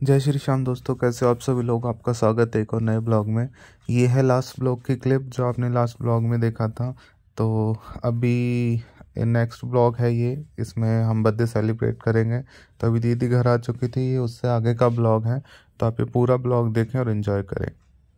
जय श्री श्याम दोस्तों, कैसे हो आप सभी लोग। आपका स्वागत है एक और नए ब्लॉग में। ये है लास्ट ब्लॉग की क्लिप जो आपने लास्ट ब्लॉग में देखा था। तो अभी नेक्स्ट ब्लॉग है ये, इसमें हम बर्थडे सेलिब्रेट करेंगे। तो अभी दीदी घर आ चुकी थी, ये उससे आगे का ब्लॉग है। तो आप ये पूरा ब्लॉग देखें और एंजॉय करें।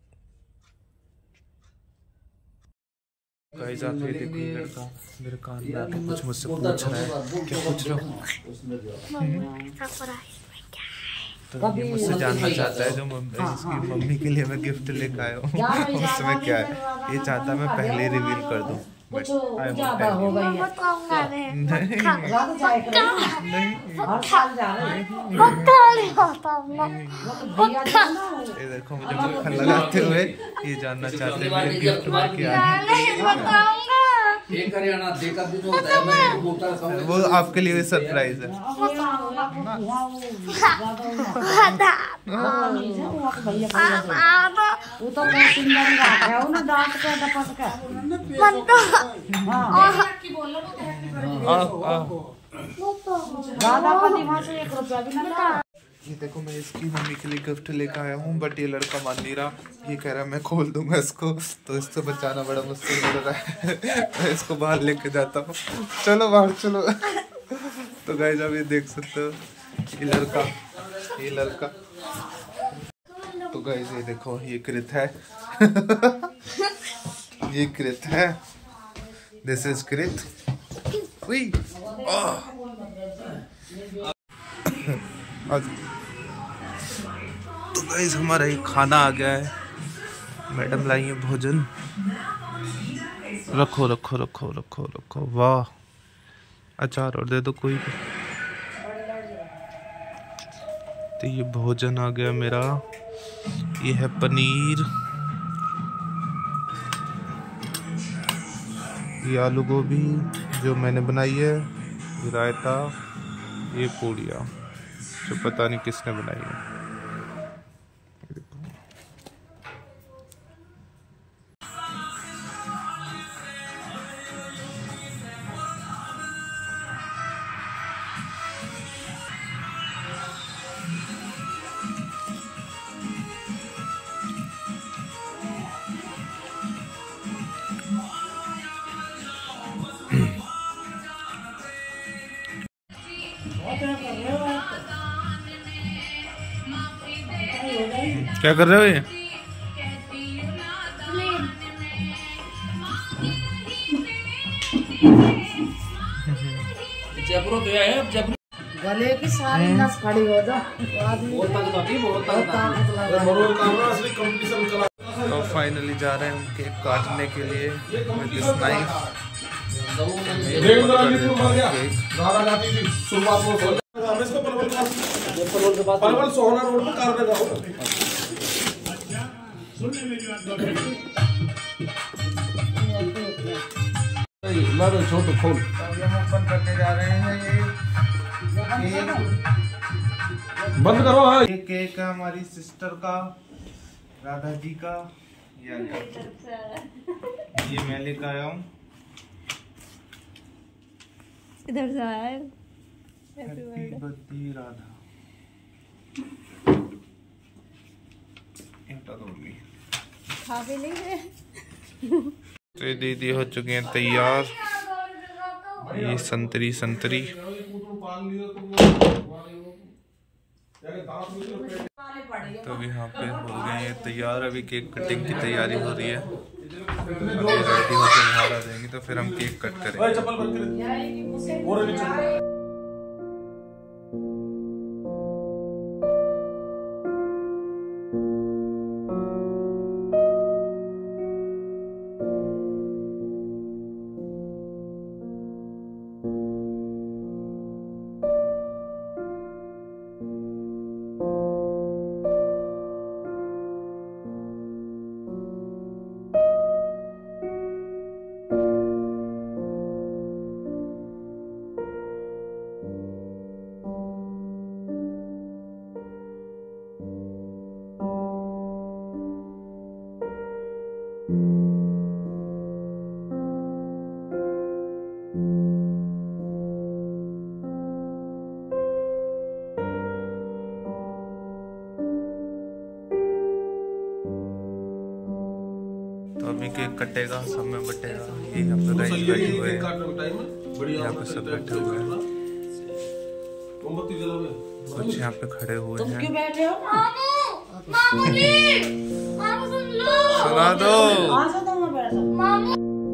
गाइस आप ये देखो, लड़का मेरे कान में आके कुछ मुझसे पूछ रहा है। क्या पूछ रहा हूँ? तो ये मुझसे जानना चाहता है जो इसकी मम्मी के लिए मैं गिफ्ट लेकर आया हूँ उसमें क्या है। ये चाहता मैं पहले रिवील कर दूँ। कुछ ज्यादा हो गई है। बताऊंगा नहीं ये देखो मुझे मक्खन लगाते हुए ये जानना चाहते हैं मेरे गिफ्ट में क्या है। वो आपके लिए सरप्राइज है। ये देखो मैं इसकी मम्मी के लिए गिफ्ट लेकर आया हूँ, बट ये लड़का मान नहीं रहा। ये कह रहा है मैं खोल दूंगा इसको, तो इससे बचाना बड़ा मुश्किल लग रहा है। मैं इसको बाहर लेके जाता हूँ, चलो बाहर चलो। तो गाइस आप ये देख सकते हो, ये लड़का। तो गाइस ये देखो, ये कृत है। ये कृत है, दिस इज कृत। तो गाइस हमारा ये खाना आ गया है। मैडम लाई है भोजन। रखो रखो रखो रखो रखो, वाह। अचार और दे दो कोई भी। तो ये भोजन आ गया मेरा। ये है पनीर, ये आलू गोभी जो मैंने बनाई है, ये रायता, ये पूड़ियाँ जो पता नहीं किसने बनाई है। क्या कर रहे हो ये? गले की सारी नस खड़ी हो जाओ। तो फाइनली जा रहे हैं हम केक काटने के लिए with this knife। छोटू खोल। हम ओपन करने जा रहे हैं ये बंद करो। ये केक है हमारी सिस्टर का, राधा जी का। ये मैं लेकर आया हूँ। इधर से आया है। Happy birthday Radha. खा भी लेंगे। तो दीदी हो चुकी हैं तैयार। ये संतरी तो अभी यहाँ पे हो गए हैं तैयार। अभी केक कटिंग की तैयारी हो रही है। अभी रेडी होकर बाहर आ जाएंगी तो फिर हम केक कट करेंगे। अभी केक कटेगा, सब में बटेगा। ये यहाँ पे गाइस बैठे हुए हैं, यहाँ पे सब बैठे हुए हैं, कुछ यहाँ पे खड़े हुए हैं। क्यों बैठे हो? मामू जी, मामू सुन लो। सुना दो। मामू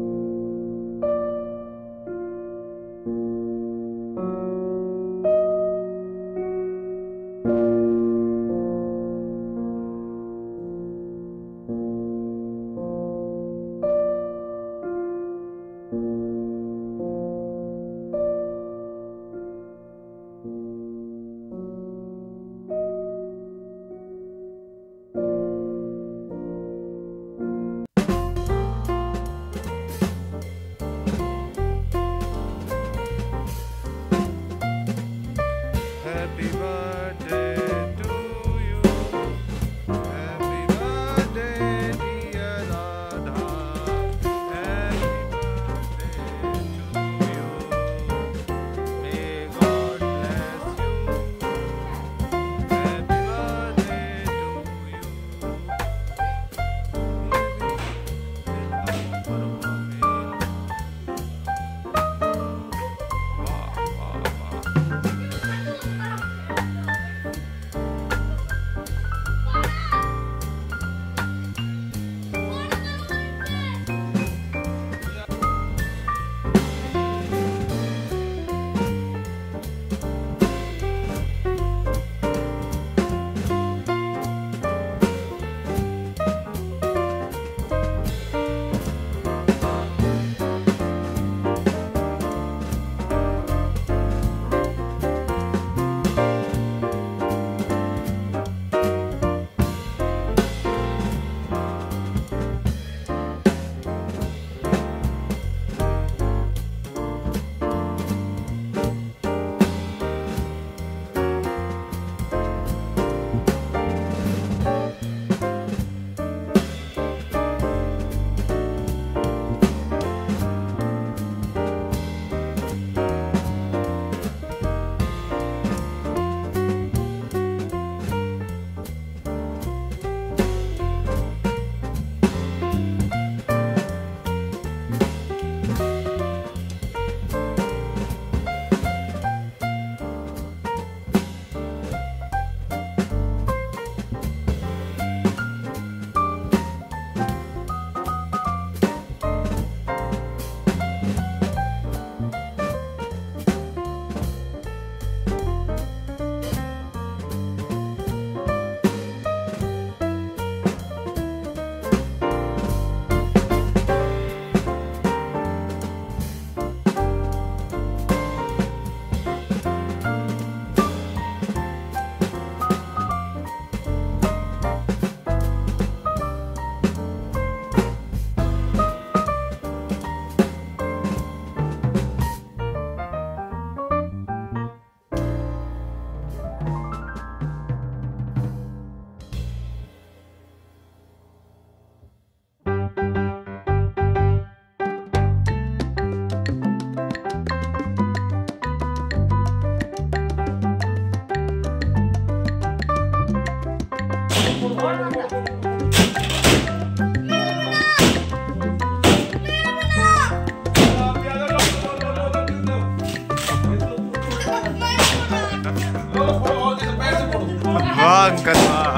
Happy birthday to you. Happy birthday dear Radha. Happy birthday to you. May God bless you. Happy birthday to you. वाह अंकल वाह।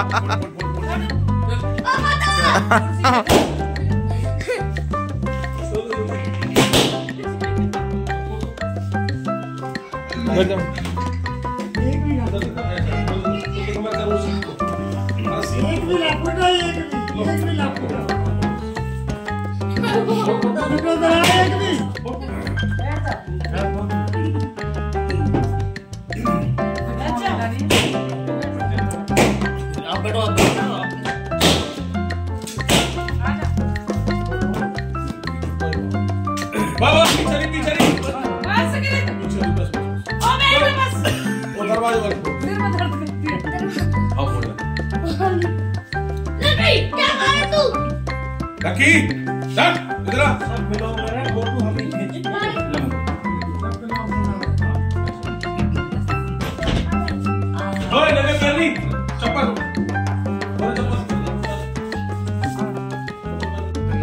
लकी चल इधर आ। ओए लगे पहली चप्पल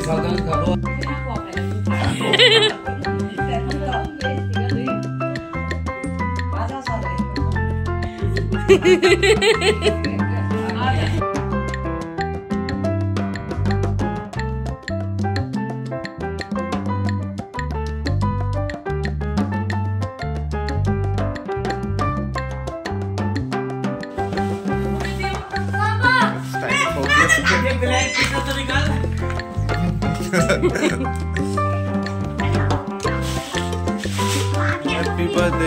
हैप्पी बर्थडे।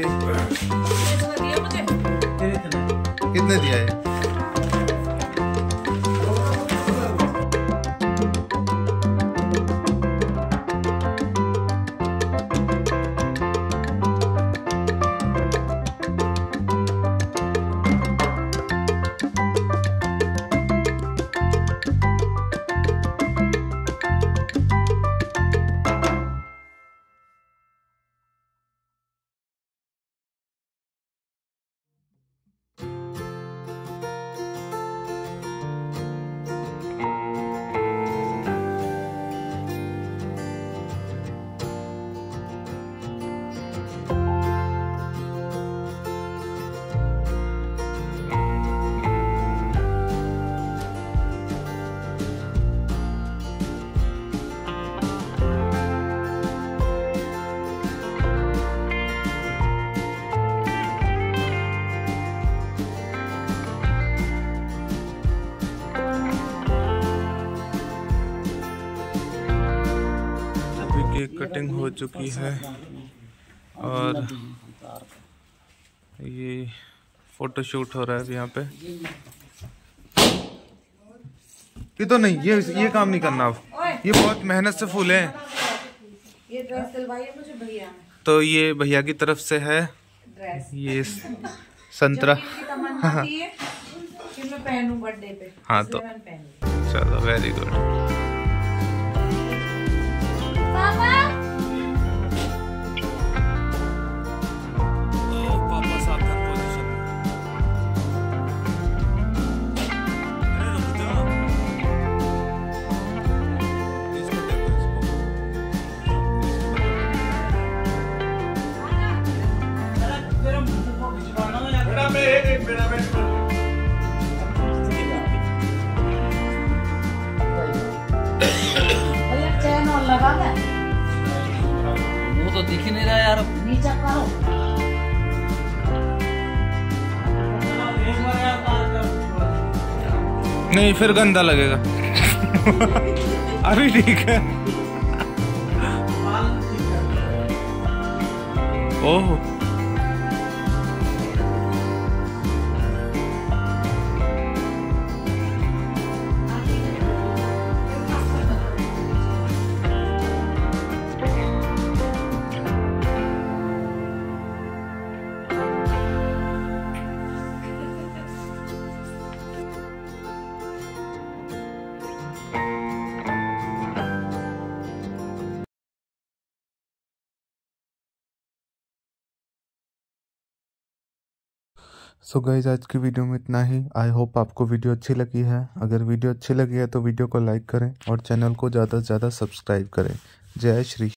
कितने दिया है? केक कटिंग हो चुकी है और ये फोटो शूट हो रहा है अभी यहाँ पे। ये तो नहीं, ये काम नहीं करना अब, ये बहुत मेहनत से फूले हैं। ये ड्रेस सिलवाई है मुझे भैया ने, तो ये भैया की तरफ से है ड्रेस ये संतरा। तमन्ना थी ये कि मैं पहनूं बर्थडे पे। हाँ तो इसलिए मैंने पहनी। चलो वेरी गुड। भैया चैन और लगा दे, वो तो दिख ही नहीं रहा यार। नीचे करो। नहीं फिर गंदा लगेगा। अभी ठीक है। ओह सो गाइज आज की वीडियो में इतना ही। आई होप आपको वीडियो अच्छी लगी है। अगर वीडियो अच्छी लगी है तो वीडियो को लाइक करें और चैनल को ज़्यादा से ज़्यादा सब्सक्राइब करें। जय श्री